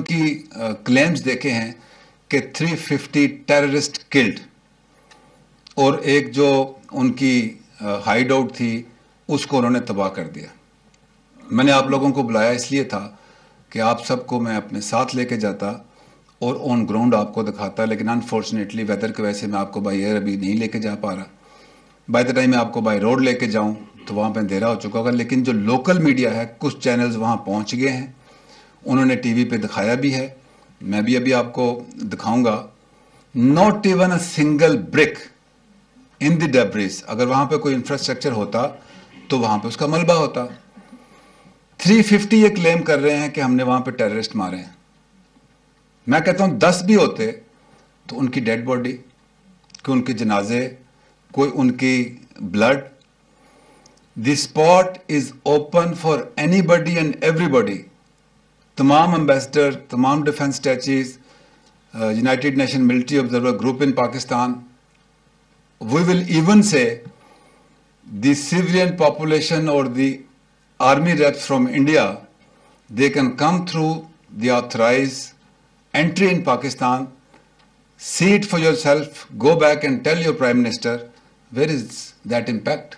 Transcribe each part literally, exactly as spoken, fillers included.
उनकी क्लेम्स देखे हैं कि तीन सौ पचास टेररिस्ट किल्ड, और एक जो उनकी हाइड आउट थी उसको उन्होंने तबाह कर दिया। मैंने आप लोगों को बुलाया इसलिए था कि आप सबको मैं अपने साथ लेके जाता और ऑन ग्राउंड आपको दिखाता, लेकिन अनफॉर्चुनेटली वेदर की वजह से मैं आपको बाई एयर अभी नहीं लेके जा पा रहा। बाय द टाइम मैं आपको बाई रोड लेके जाऊं तो वहाँ पे अंधेरा हो चुका होगा। लेकिन जो लोकल मीडिया है, कुछ चैनल्स वहाँ पहुँच गए हैं, उन्होंने टीवी पे दिखाया भी है, मैं भी अभी आपको दिखाऊंगा। Not even a single brick in the debris. अगर वहाँ पे कोई इंफ्रास्ट्रक्चर होता तो वहाँ पे उसका मलबा होता। तीन सौ पचास ये क्लेम कर रहे हैं कि हमने वहाँ पे टेररिस्ट मारे हैं। मैं कहता हूँ दस भी होते तो उनकी डेड बॉडी, कि उनके जनाजे, कोई उनकी blood. The spot is open for anybody and everybody. तमाम एम्बेसडर, तमाम defence attaches, united nation military observer group in Pakistan, we will even say the civilian population और the army reps from India, they can come through the authorized entry in Pakistan, see it for yourself, go back and tell your Prime Minister, where is that impact?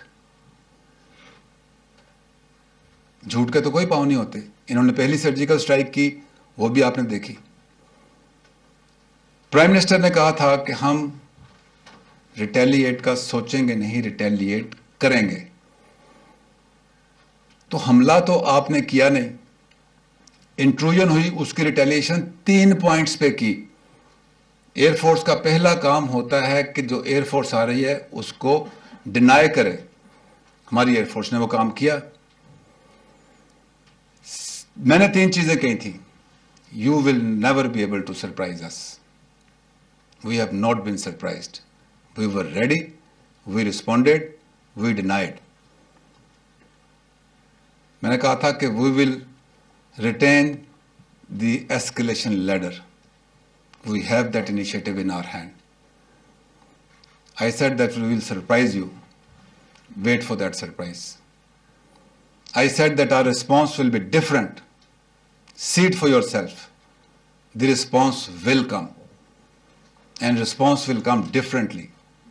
झूठ के तो कोई पाँव नहीं होते। इन्होंने पहली सर्जिकल स्ट्राइक की, वो भी आपने देखी। प्राइम मिनिस्टर ने कहा था कि हम रिटेलिएट का सोचेंगे नहीं, रिटेलिएट करेंगे। तो हमला तो आपने किया नहीं, इंट्रूजन हुई, उसकी रिटेलिएशन तीन पॉइंट्स पे की। एयरफोर्स का पहला काम होता है कि जो एयरफोर्स आ रही है उसको डिनाई करे। हमारी एयरफोर्स ने वो काम किया। मैंने तीन चीजें कही थी। You will never be able to surprise us. We have not been surprised. We were ready, we responded, we denied. मैंने कहा था कि we will retain the escalation ladder. We have that initiative in our hand. I said that we will surprise you. Wait for that surprise. I said that our response will be different. See it for yourself. The response will come. And response will come differently.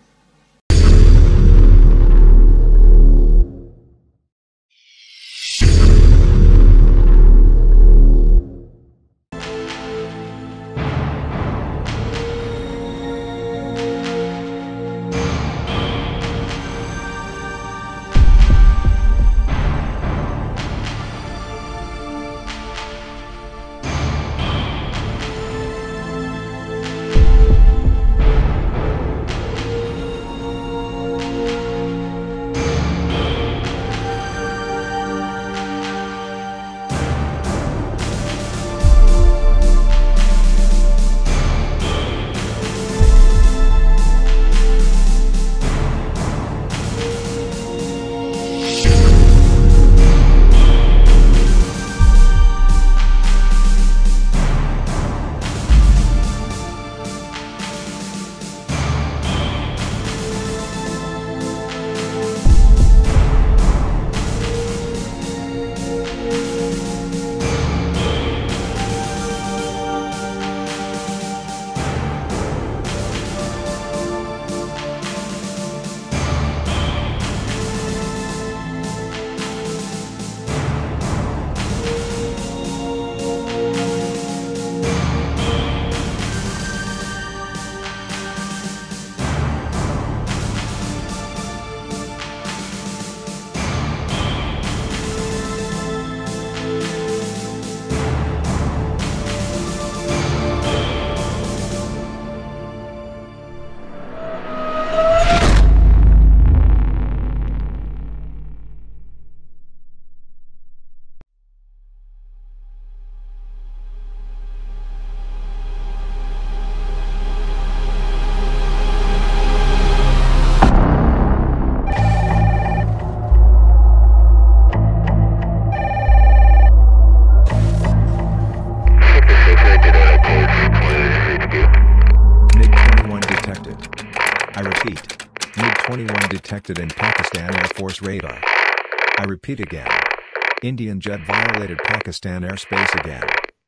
Detected in Pakistan Air Force radar. I repeat again. Indian jet violated Pakistan airspace again.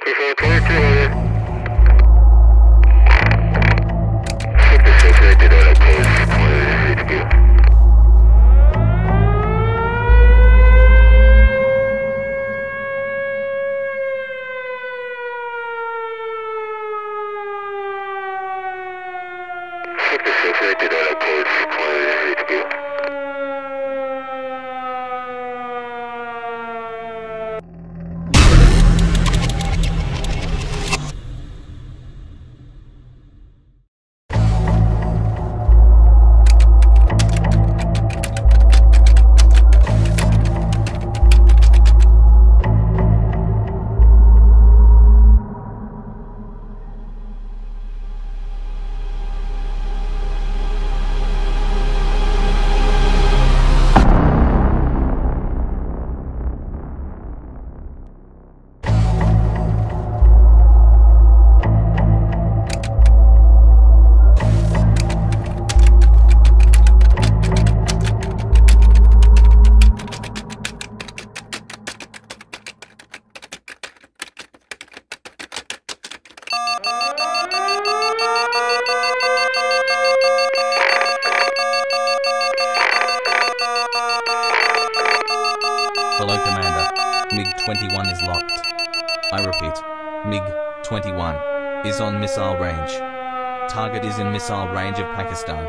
twenty-one is locked. I repeat, MiG twenty-one is on missile range. Target is in missile range of Pakistan.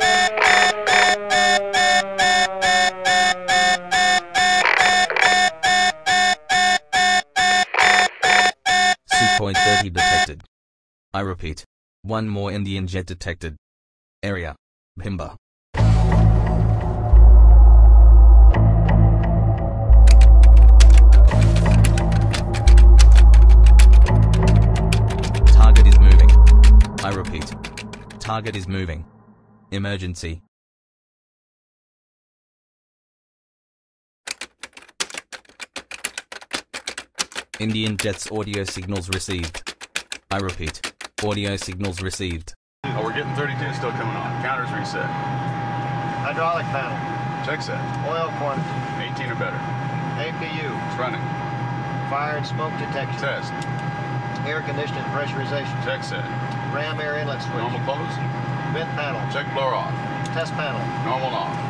Sukhoi thirty detected. I repeat, one more Indian jet detected. Area, Bhimba. Target is moving. I repeat, target is moving. Emergency. Indian jets audio signals received. I repeat, audio signals received. Oh, we're getting thirty-two still coming on. Counters reset. Hydraulic panel. Check set. Oil quantity. eighteen or better. A P U. It's running. Fire and smoke detection. Test. Air conditioning pressurization. Check set. Ram air inlet switch. Normal close. Vent panel. Check blower off. Test panel. Normal off.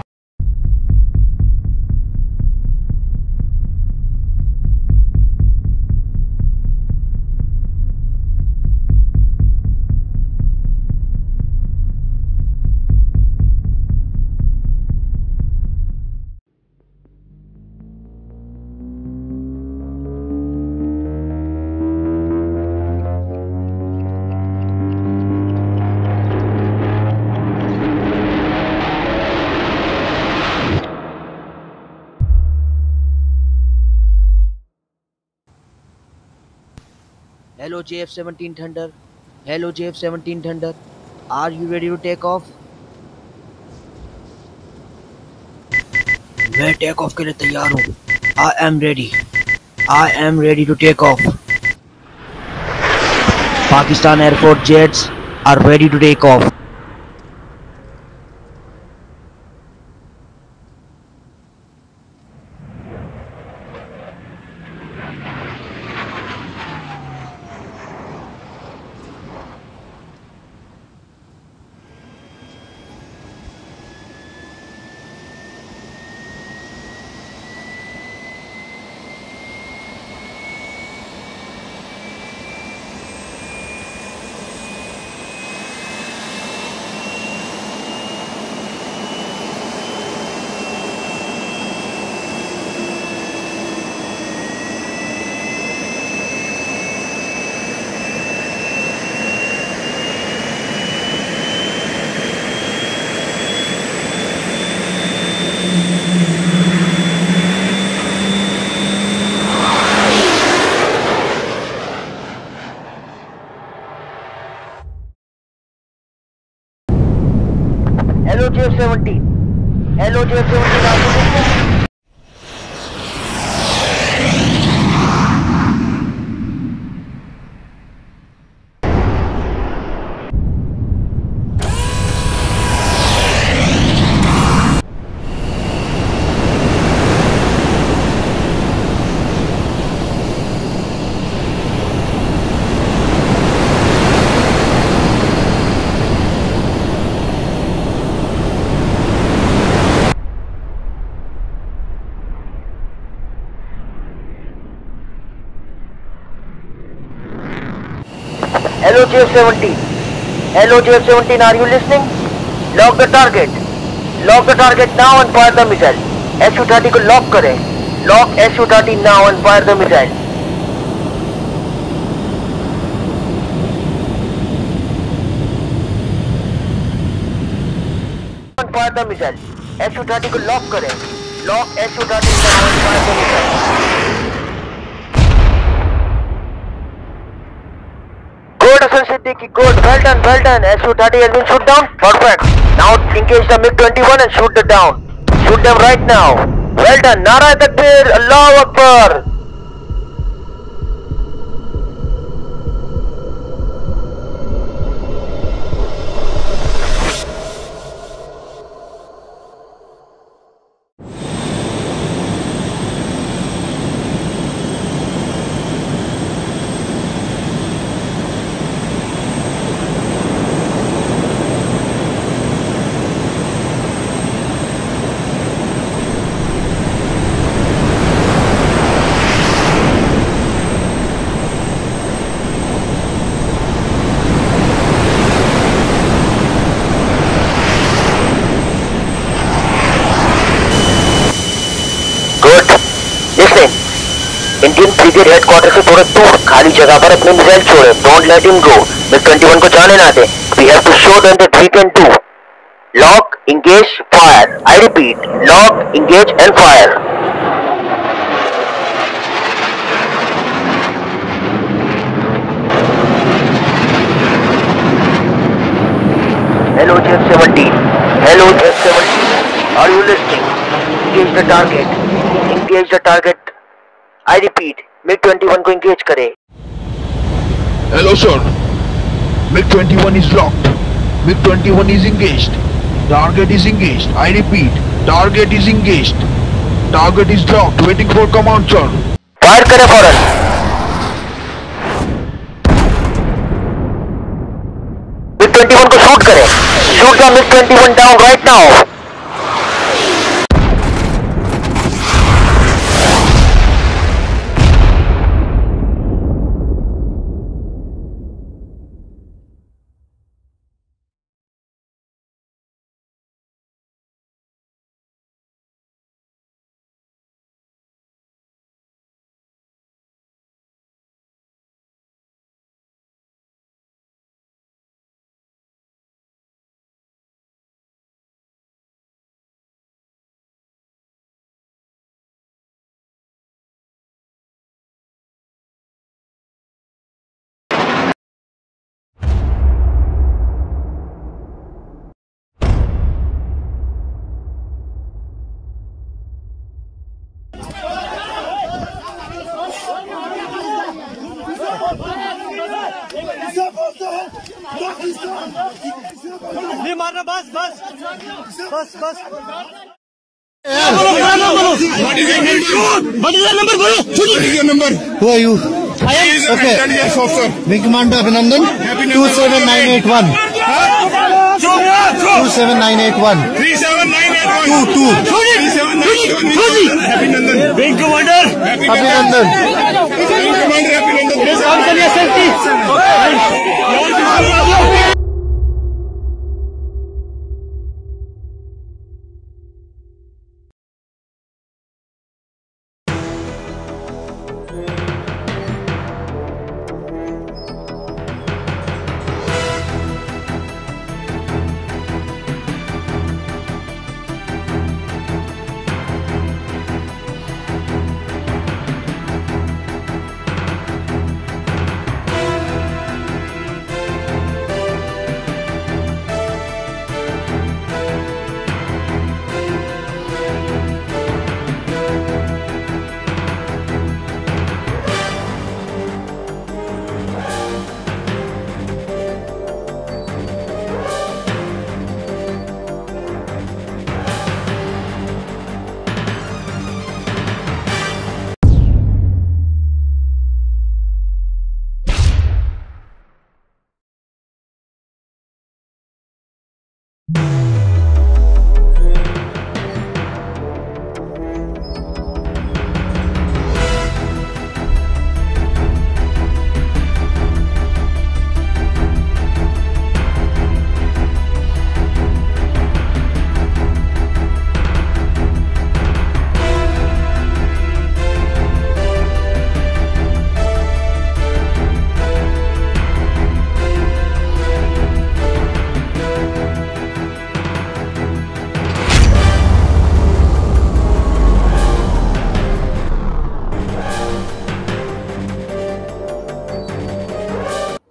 Hello J F seventeen Thunder. Hello J F seventeen Thunder. Are you ready to take off? मैं take off के लिए तैयार हूँ. I am ready. I am ready to take off. Pakistan Air Force jets are ready to take off. Hello J F seventeen. Hello J F seventeen. J F seventeen. Hello J F seventeen, are you listening? Lock the target. Lock the target now and fire the missile. S U thirty को lock करें. Lock S U thirty now and fire the missile. And fire the missile. S U thirty को lock करें. Lock S U thirty now and fire the missile. Good, Hassan Siddiqui, good. Well done, well done. S U thirty has been shot down. Perfect. Now engage the MiG twenty-one and shoot it down. Shoot them right now. Well done. Nara Takbir, Allahu Akbar. Indian brigade headquarter से थोड़ा दूर खाली जगह पर अपने missile छोड़े. Don't let him go. MiG twenty-one को जाने ना दे. We have to show them that we can do. Lock, engage, fire. I repeat, lock, engage and fire. Hello J F seventeen. Hello J F seventeen. Are you listening? Engage the target. Engage the target. I repeat, MiG twenty-one को engage करे. Hello sir. MiG twenty-one is locked. MiG twenty-one is engaged. Target is engaged. I repeat, target is engaged. Target is locked. Waiting for command sir. Fire करे फौरन. MiG twenty-one को shoot करे. Shoot the MiG twenty-one down right now. नहीं मारना. बस बस बस बस. What is your name? What is your number? बोलो. What is your number? Who are you? I am okay. Yes, officer. Wing Commander Abhinandan. Two seven nine eight one. Two seven nine eight one. Three seven nine eight one. Two two. Three seven nine eight one. Abhinandan. Wing Commander Abhinandan. Wing Commander Abhinandan. Please answer your safety.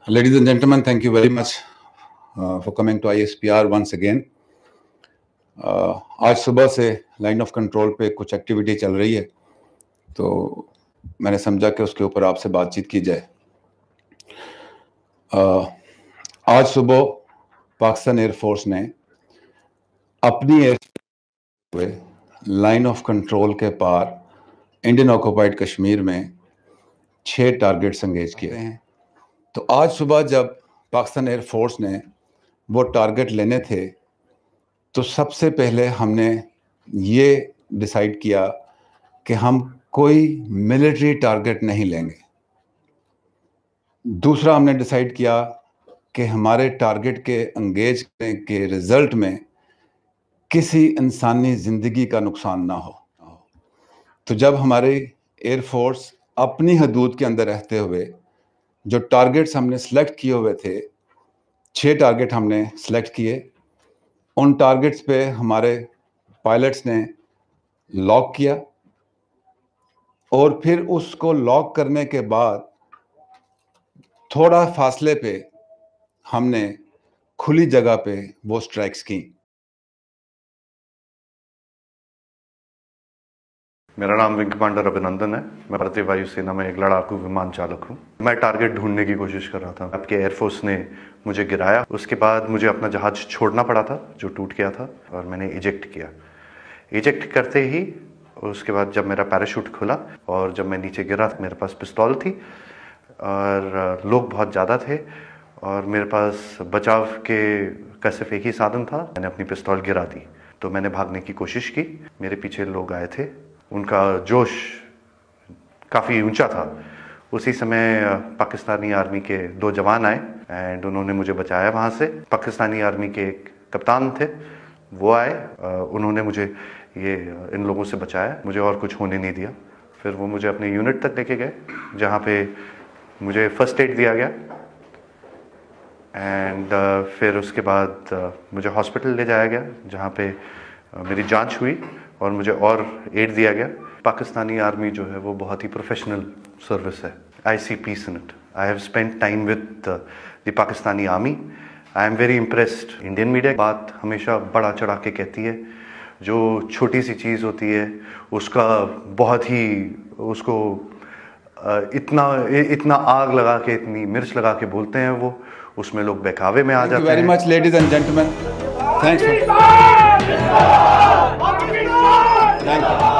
Ladies and gentlemen, thank you very much uh, for coming to I S P R once again. Uh, आज सुबह से line of control पे कुछ activity चल रही है, तो मैंने समझा कि उसके ऊपर आपसे बातचीत की जाए। uh, आज सुबह पाकिस्तान एयरफोर्स ने अपनी एयर लाइन ऑफ कंट्रोल के पार इंडियन ऑक्युपाइड कश्मीर में छह टारगेट्स एंगेज किए हैं। तो आज सुबह जब पाकिस्तान एयरफोर्स ने वो टारगेट लेने थे, तो सबसे पहले हमने ये डिसाइड किया कि हम कोई मिलिट्री टारगेट नहीं लेंगे। दूसरा हमने डिसाइड किया कि हमारे टारगेट के एंगेज करने के रिजल्ट में किसी इंसानी ज़िंदगी का नुकसान ना हो। तो जब हमारे एयरफोर्स अपनी हदूद के अंदर रहते हुए जो टारगेट्स हमने सेलेक्ट किए हुए थे, छह टारगेट हमने सेलेक्ट किए, उन टारगेट्स पे हमारे पायलट्स ने लॉक किया और फिर उसको लॉक करने के बाद थोड़ा फासले पे हमने खुली जगह पे वो स्ट्राइक्स की। मेरा नाम विंग कमांडर अभिनंदन है। मैं भारतीय वायुसेना में एक लड़ाकू विमान चालक हूँ। मैं टारगेट ढूंढने की कोशिश कर रहा था। आपके एयरफोर्स ने मुझे गिराया, उसके बाद मुझे अपना जहाज छोड़ना पड़ा था जो टूट गया था, और मैंने इजेक्ट किया। इजेक्ट करते ही उसके बाद जब मेरा पैराशूट खुला और जब मैं नीचे गिरा, मेरे पास पिस्तौल थी और लोग बहुत ज़्यादा थे और मेरे पास बचाव के का सिर्फ एक ही साधन था। मैंने अपनी पिस्तौल गिरा दी, तो मैंने भागने की कोशिश की। मेरे पीछे लोग आए थे, उनका जोश काफ़ी ऊंचा था। उसी समय पाकिस्तानी आर्मी के दो जवान आए एंड उन्होंने मुझे बचाया वहाँ से। पाकिस्तानी आर्मी के एक कप्तान थे, वो आए, उन्होंने मुझे ये इन लोगों से बचाया, मुझे और कुछ होने नहीं दिया। फिर वो मुझे अपने यूनिट तक लेके गए, जहाँ पे मुझे फर्स्ट एड दिया गया एंड uh, फिर उसके बाद uh, मुझे हॉस्पिटल ले जाया गया, जहाँ पे uh, मेरी जांच हुई और मुझे और एड दिया गया। पाकिस्तानी आर्मी जो है वो बहुत ही प्रोफेशनल सर्विस है। I see peace in it. I have spent time with the Pakistani army. I am very impressed. Indian media बात हमेशा बड़ा चढ़ा के कहती है, जो छोटी सी चीज़ होती है उसका बहुत ही उसको इतना इतना आग लगा के, इतनी मिर्च लगा के बोलते हैं, वो उसमें लोग बहकावे में आ जाते हैं। Very much ladies and gentleman, thanks.